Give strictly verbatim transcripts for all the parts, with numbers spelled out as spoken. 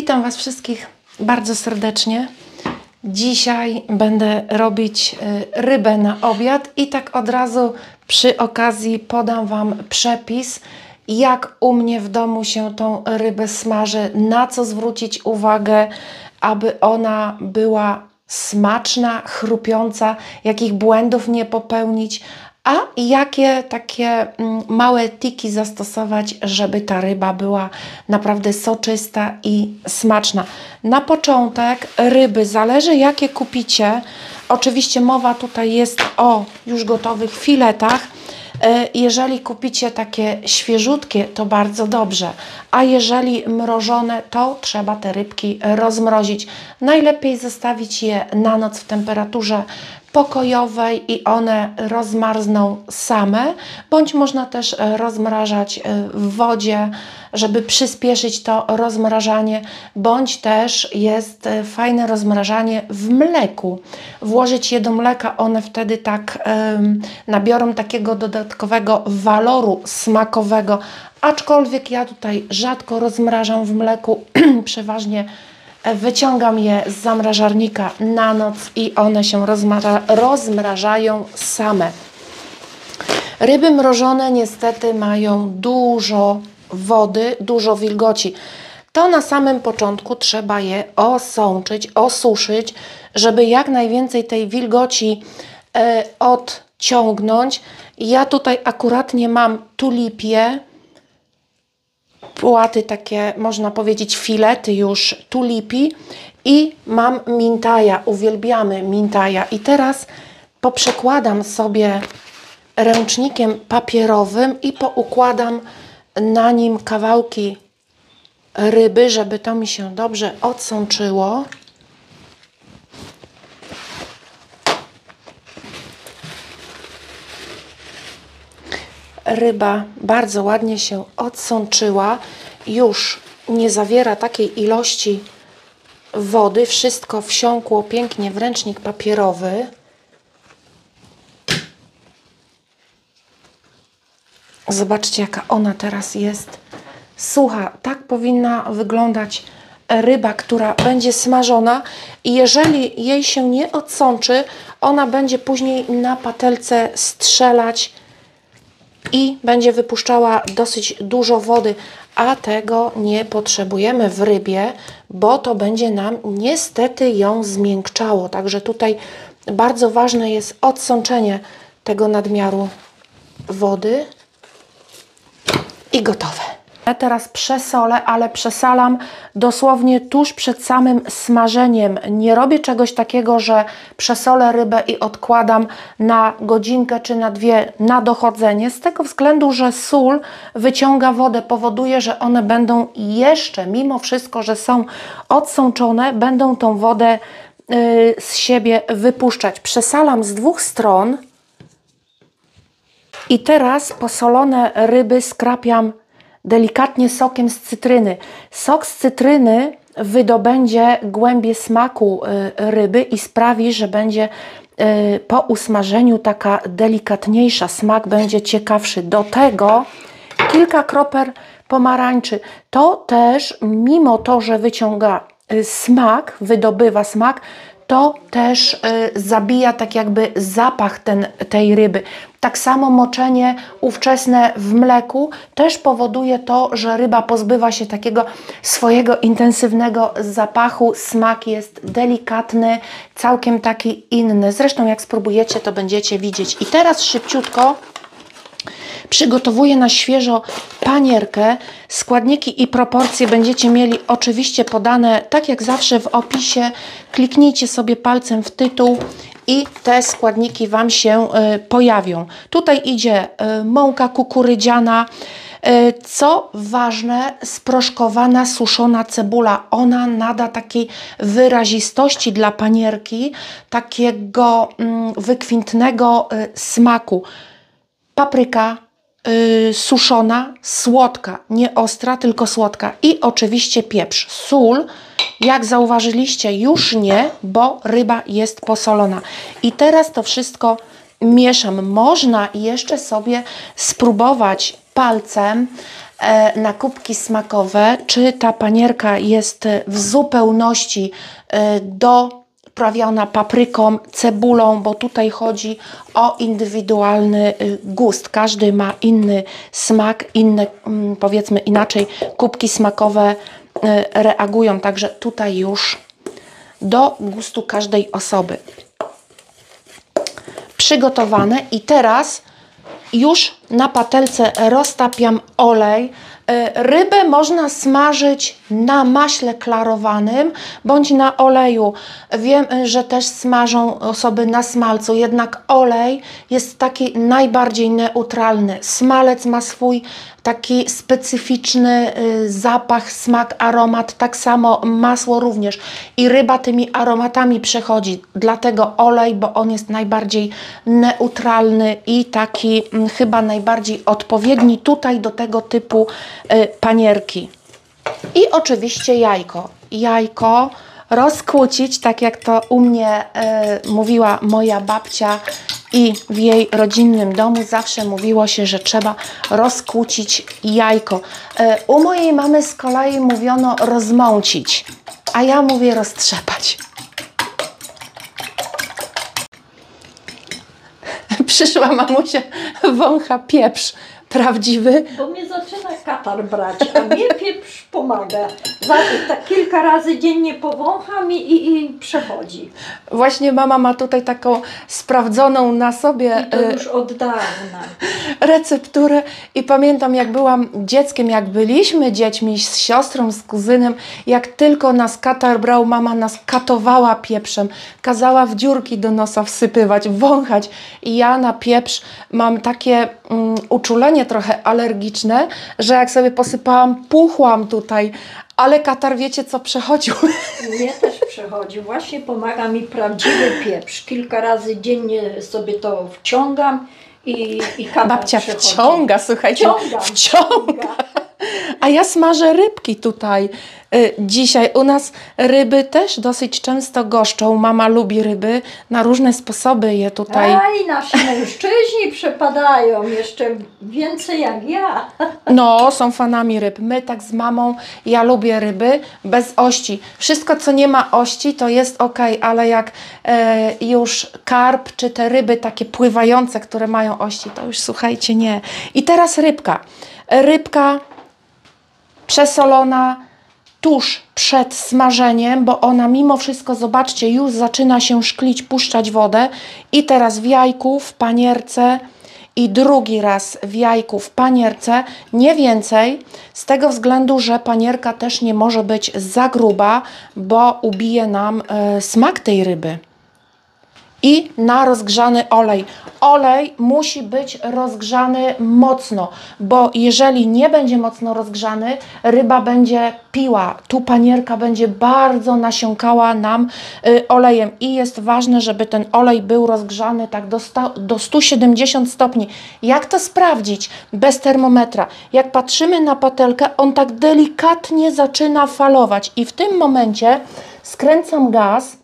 Witam Was wszystkich bardzo serdecznie. Dzisiaj będę robić rybę na obiad i tak od razu przy okazji podam Wam przepis, jak u mnie w domu się tą rybę smaży, na co zwrócić uwagę, aby ona była smaczna, chrupiąca, jakich błędów nie popełnić, a jakie takie małe triki zastosować, żeby ta ryba była naprawdę soczysta i smaczna. Na początek ryby, zależy jakie kupicie. Oczywiście mowa tutaj jest o już gotowych filetach. Jeżeli kupicie takie świeżutkie, to bardzo dobrze, a jeżeli mrożone, to trzeba te rybki rozmrozić. Najlepiej zostawić je na noc w temperaturze pokojowej i one rozmarzną same, bądź można też rozmrażać w wodzie, żeby przyspieszyć to rozmrażanie, bądź też jest fajne rozmrażanie w mleku. Włożyć je do mleka, one wtedy tak um, nabiorą takiego dodatkowego waloru smakowego, aczkolwiek ja tutaj rzadko rozmrażam w mleku, przeważnie wyciągam je z zamrażarnika na noc i one się rozmraża, rozmrażają same. Ryby mrożone niestety mają dużo wody, dużo wilgoci. To na samym początku trzeba je osączyć, osuszyć, żeby jak najwięcej tej wilgoci e, odciągnąć. Ja tutaj akuratnie mam tulipie, płaty takie, można powiedzieć, filety już tulipi i mam mintaja, uwielbiamy mintaja. I teraz poprzekładam sobie ręcznikiem papierowym i poukładam na nim kawałki ryby, żeby to mi się dobrze odsączyło. Ryba bardzo ładnie się odsączyła, już nie zawiera takiej ilości wody, wszystko wsiąkło pięknie w ręcznik papierowy. Zobaczcie, jaka ona teraz jest sucha. Tak powinna wyglądać ryba, która będzie smażona, i jeżeli jej się nie odsączy, ona będzie później na patelce strzelać i będzie wypuszczała dosyć dużo wody, a tego nie potrzebujemy w rybie, bo to będzie nam niestety ją zmiękczało. Także tutaj bardzo ważne jest odsączenie tego nadmiaru wody i gotowe. Ja teraz przesolę, ale przesalam dosłownie tuż przed samym smażeniem. Nie robię czegoś takiego, że przesolę rybę i odkładam na godzinkę czy na dwie na dochodzenie, z tego względu, że sól wyciąga wodę, powoduje, że one będą jeszcze, mimo wszystko, że są odsączone, będą tą wodę yy, z siebie wypuszczać. Przesalam z dwóch stron i teraz posolone ryby skrapiam delikatnie sokiem z cytryny. Sok z cytryny wydobędzie głębię smaku ryby i sprawi, że będzie po usmażeniu taka delikatniejsza, smak będzie ciekawszy. Do tego kilka kropel pomarańczy. To też, mimo to, że wyciąga smak, wydobywa smak, to też y, zabija tak jakby zapach ten, tej ryby. Tak samo moczenie ówczesne w mleku też powoduje to, że ryba pozbywa się takiego swojego intensywnego zapachu. Smak jest delikatny, całkiem taki inny. Zresztą jak spróbujecie, to będziecie widzieć. I teraz szybciutko przygotowuję na świeżo panierkę. Składniki i proporcje będziecie mieli oczywiście podane, tak jak zawsze, w opisie. Kliknijcie sobie palcem w tytuł i te składniki Wam się y, pojawią. Tutaj idzie y, mąka kukurydziana. Y, co ważne, sproszkowana, suszona cebula. Ona nada takiej wyrazistości dla panierki, takiego y, wykwintnego y, smaku. Papryka Yy, suszona, słodka, nie ostra, tylko słodka, i oczywiście pieprz. Sól, jak zauważyliście, już nie, bo ryba jest posolona. I teraz to wszystko mieszam. Można jeszcze sobie spróbować palcem e, na kubki smakowe, czy ta panierka jest w zupełności e, doprawiona papryką, cebulą, bo tutaj chodzi o indywidualny gust. Każdy ma inny smak, inne, powiedzmy inaczej, kubki smakowe e, reagują, także tutaj już do gustu każdej osoby. Przygotowane i teraz już na patelce roztapiam olej. Rybę można smażyć na maśle klarowanym bądź na oleju. Wiem, że też smażą osoby na smalcu, jednak olej jest taki najbardziej neutralny. Smalec ma swój taki specyficzny zapach, smak, aromat, tak samo masło również. I ryba tymi aromatami przechodzi, dlatego olej, bo on jest najbardziej neutralny i taki chyba najbardziej odpowiedni tutaj do tego typu panierki. I oczywiście jajko. Jajko rozkłócić, tak jak to u mnie y, mówiła moja babcia i w jej rodzinnym domu zawsze mówiło się, że trzeba rozkłócić jajko. Y, u mojej mamy z kolei mówiono rozmącić, a ja mówię roztrzepać. Przyszła mamusia, wącha pieprz prawdziwy. Bo mnie zaczyna katar brać, a mnie pieprz pomaga. Za, tak kilka razy dziennie powącham i, i, i przechodzi. Właśnie mama ma tutaj taką sprawdzoną na sobie I to już od dawna recepturę i pamiętam, jak byłam dzieckiem, jak byliśmy dziećmi z siostrą, z kuzynem, jak tylko nas katar brał, mama nas katowała pieprzem, kazała w dziurki do nosa wsypywać, wąchać i ja na pieprz mam takie um, uczulenie trochę alergiczne, że jak sobie posypałam, puchłam tutaj, ale katar wiecie co przechodził. Mnie też przechodzi. Właśnie pomaga mi prawdziwy pieprz. Kilka razy dziennie sobie to wciągam i, i katar Babcia przechodzi. wciąga, słuchajcie, Wciągam, wciąga. A ja smażę rybki tutaj. Y, dzisiaj u nas ryby też dosyć często goszczą. Mama lubi ryby, na różne sposoby je tutaj. Aj, nasi mężczyźni przepadają jeszcze więcej jak ja. No, są fanami ryb. My tak z mamą, ja lubię ryby bez ości. Wszystko, co nie ma ości, to jest ok, ale jak e, już karp, czy te ryby takie pływające, które mają ości, to już słuchajcie, nie. I teraz rybka. Rybka przesolona tuż przed smażeniem, bo ona mimo wszystko, zobaczcie, już zaczyna się szklić, puszczać wodę. I teraz w jajku, w panierce i drugi raz w jajku, w panierce, nie więcej, z tego względu, że panierka też nie może być za gruba, bo ubije nam y, smak tej ryby. I na rozgrzany olej. Olej musi być rozgrzany mocno, bo jeżeli nie będzie mocno rozgrzany, ryba będzie piła. Tu panierka będzie bardzo nasiąkała nam y, olejem i jest ważne, żeby ten olej był rozgrzany tak do, do stu siedemdziesięciu stopni. Jak to sprawdzić? Bez termometra. Jak patrzymy na patelkę, on tak delikatnie zaczyna falować i w tym momencie skręcam gaz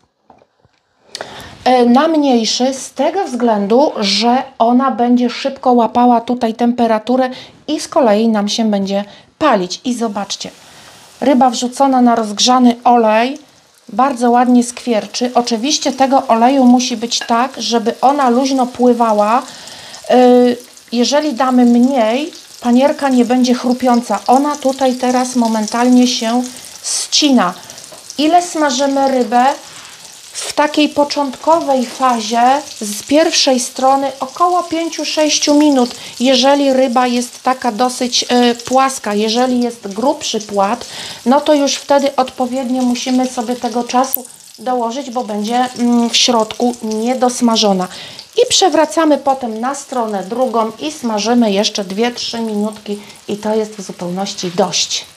na mniejszy z tego względu, że ona będzie szybko łapała tutaj temperaturę i z kolei nam się będzie palić. I zobaczcie, ryba wrzucona na rozgrzany olej bardzo ładnie skwierczy. Oczywiście tego oleju musi być tak, żeby ona luźno pływała. Jeżeli damy mniej, panierka nie będzie chrupiąca. Ona tutaj teraz momentalnie się ścina. Ile smażymy rybę? W takiej początkowej fazie z pierwszej strony około pięć do sześciu minut, jeżeli ryba jest taka dosyć y, płaska. Jeżeli jest grubszy płat, no to już wtedy odpowiednio musimy sobie tego czasu dołożyć, bo będzie mm, w środku niedosmażona. I przewracamy potem na stronę drugą i smażymy jeszcze dwie trzy minutki i to jest w zupełności dość.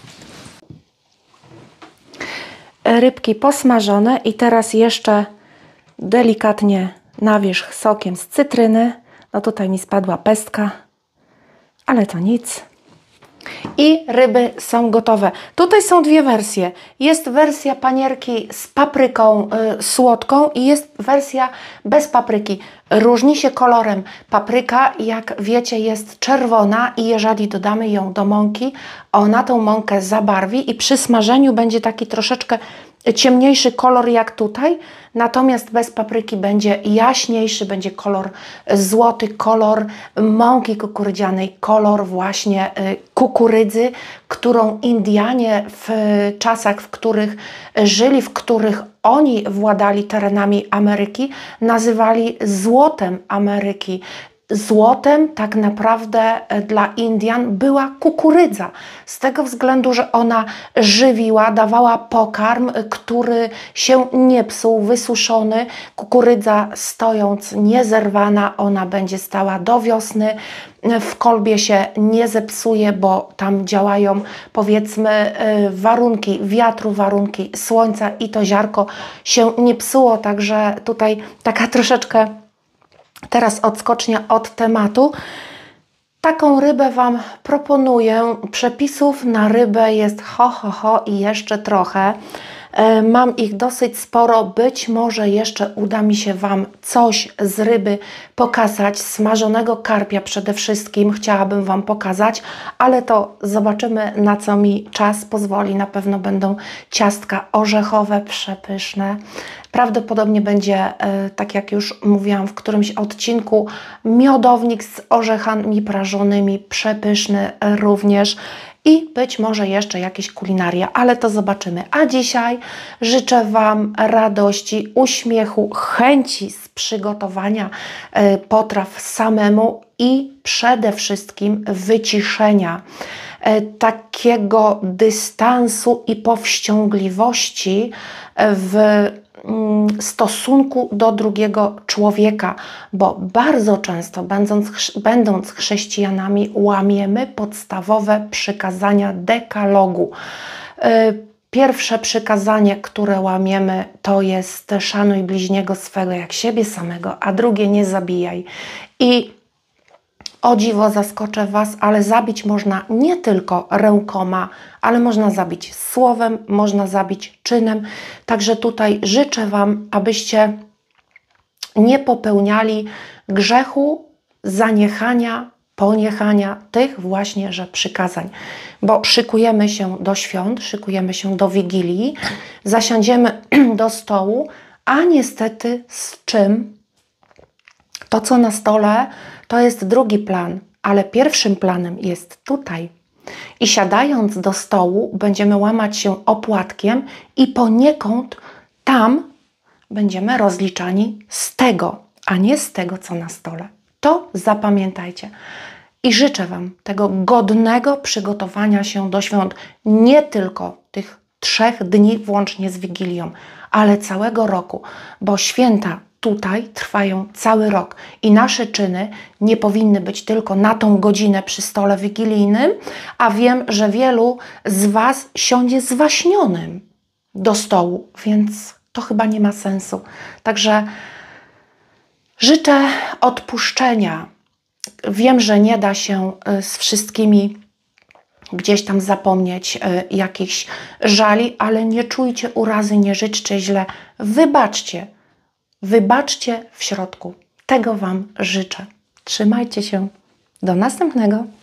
Rybki posmażone i teraz jeszcze delikatnie na wierzch sokiem z cytryny. No tutaj mi spadła pestka, ale to nic. I ryby są gotowe. Tutaj są dwie wersje. Jest wersja panierki z papryką y, słodką i jest wersja bez papryki. Różni się kolorem. Papryka, jak wiecie, jest czerwona i jeżeli dodamy ją do mąki, ona tą mąkę zabarwi i przy smażeniu będzie taki troszeczkę ciemniejszy kolor jak tutaj, natomiast bez papryki będzie jaśniejszy, będzie kolor złoty, kolor mąki kukurydzianej, kolor właśnie kukurydzy, którą Indianie w czasach, w których żyli, w których oni władali terenami Ameryki, nazywali złotem Ameryki. Złotem tak naprawdę dla Indian była kukurydza. Z tego względu, że ona żywiła, dawała pokarm, który się nie psuł, wysuszony. Kukurydza stojąc niezerwana, ona będzie stała do wiosny. W kolbie się nie zepsuje, bo tam działają, powiedzmy, warunki wiatru, warunki słońca i to ziarko się nie psuło. Także tutaj taka troszeczkę teraz odskocznia od tematu. Taką rybę Wam proponuję. Przepisów na rybę jest ho, ho, ho i jeszcze trochę. Mam ich dosyć sporo. Być może jeszcze uda mi się Wam coś z ryby pokazać. Smażonego karpia przede wszystkim chciałabym Wam pokazać, ale to zobaczymy, na co mi czas pozwoli. Na pewno będą ciastka orzechowe, przepyszne. Prawdopodobnie będzie, tak jak już mówiłam w którymś odcinku, miodownik z orzechami prażonymi, przepyszny również. I być może jeszcze jakieś kulinaria, ale to zobaczymy. A dzisiaj życzę Wam radości, uśmiechu, chęci z przygotowania potraw samemu i przede wszystkim wyciszenia, takiego dystansu i powściągliwości w stosunku do drugiego człowieka, bo bardzo często, będąc, będąc chrześcijanami, łamiemy podstawowe przykazania dekalogu. Pierwsze przykazanie, które łamiemy, to jest szanuj bliźniego swego jak siebie samego, a drugie nie zabijaj. I o dziwo zaskoczę Was, ale zabić można nie tylko rękoma, ale można zabić słowem, można zabić czynem. Także tutaj życzę Wam, abyście nie popełniali grzechu, zaniechania, poniechania tych właśnie, że przykazań. Bo szykujemy się do świąt, szykujemy się do Wigilii, zasiądziemy do stołu, a niestety z czym? To, co na stole, to jest drugi plan, ale pierwszym planem jest tutaj. I siadając do stołu, będziemy łamać się opłatkiem i poniekąd tam będziemy rozliczani z tego, a nie z tego, co na stole. To zapamiętajcie. I życzę Wam tego godnego przygotowania się do świąt, nie tylko tych trzech dni włącznie z Wigilią, ale całego roku, bo święta tutaj trwają cały rok i nasze czyny nie powinny być tylko na tą godzinę przy stole wigilijnym, a wiem, że wielu z Was siądzie zwaśnionym do stołu, więc to chyba nie ma sensu. Także życzę odpuszczenia. Wiem, że nie da się z wszystkimi gdzieś tam zapomnieć jakichś żali, ale nie czujcie urazy, nie życzcie źle. Wybaczcie. Wybaczcie w środku. Tego Wam życzę. Trzymajcie się. Do następnego.